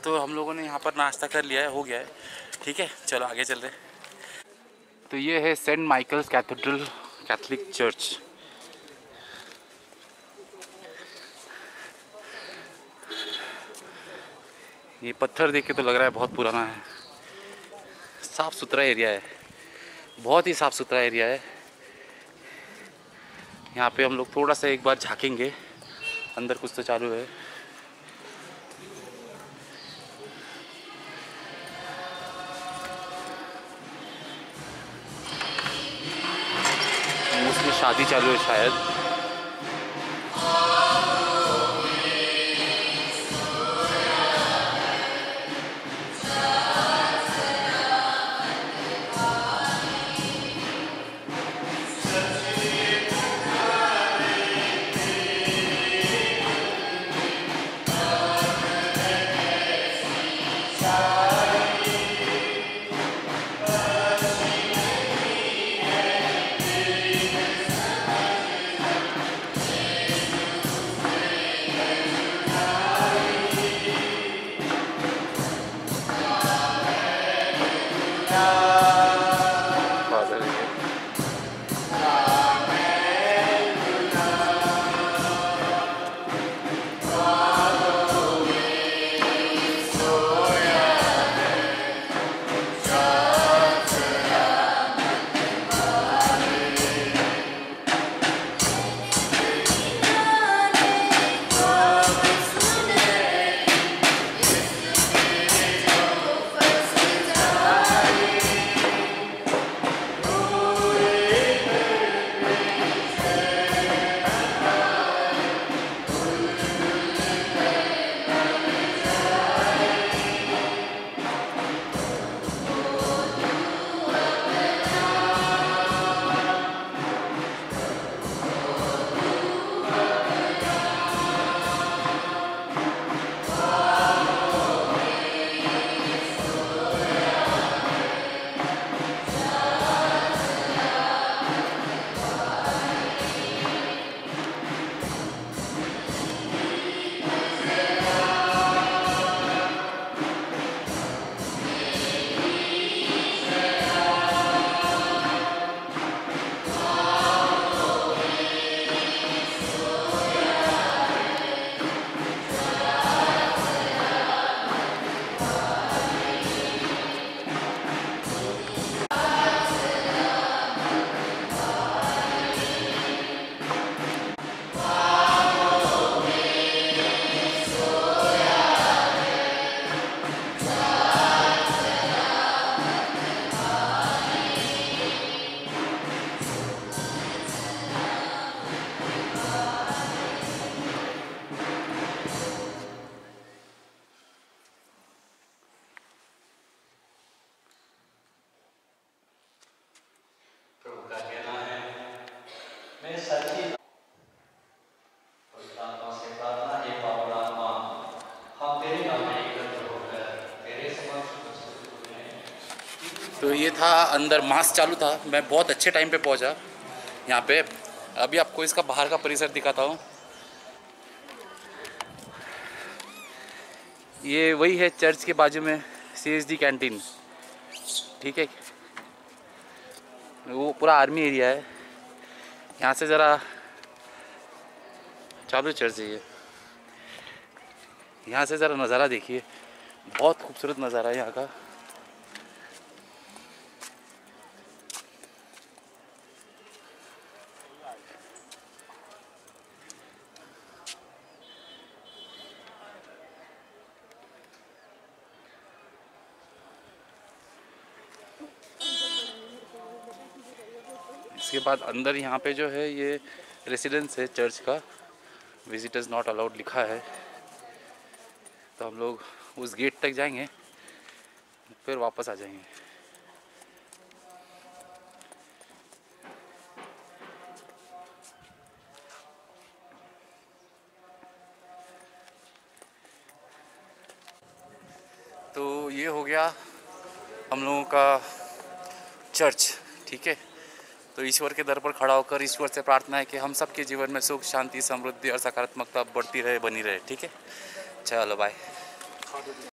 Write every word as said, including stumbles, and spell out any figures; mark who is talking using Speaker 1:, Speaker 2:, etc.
Speaker 1: तो हम लोगों ने यहाँ पर नाश्ता कर लिया है, हो गया है। ठीक है, चलो आगे चल रहे। तो ये है Saint Michael's cathedral Catholic church. ये पत्थर देख के तो लग रहा है बहुत पुराना है। साफ़ सुथरा एरिया है, बहुत ही साफ़ सुथरा एरिया है। यहाँ पे हम लोग थोड़ा सा एक बार झांकेंगे अंदर, कुछ तो चालू है। मोस्टली शादी चालू है शायद। तो ये था अंदर, मास चालू था। मैं बहुत अच्छे टाइम पे पहुंचा यहाँ पे। अभी आपको इसका बाहर का परिसर दिखाता हूँ। ये वही है चर्च के बाजू में सीएसडी कैंटीन। ठीक है, वो पूरा आर्मी एरिया है। यहाँ से ज़रा चालू चर्च है ये। यहाँ से ज़रा नज़ारा देखिए, बहुत खूबसूरत नज़ारा है यहाँ का। इसके बाद अंदर यहाँ पे जो है ये रेसिडेंस है चर्च का, विजिटर्स नॉट अलाउड लिखा है। तो हम लोग उस गेट तक जाएंगे, फिर वापस आ जाएंगे। तो ये हो गया हम लोगों का चर्च। ठीक है, तो ईश्वर के दर पर खड़ा होकर ईश्वर से प्रार्थना है कि हम सब के जीवन में सुख, शांति, समृद्धि और सकारात्मकता बढ़ती रहे, बनी रहे। ठीक है, चलो बाय।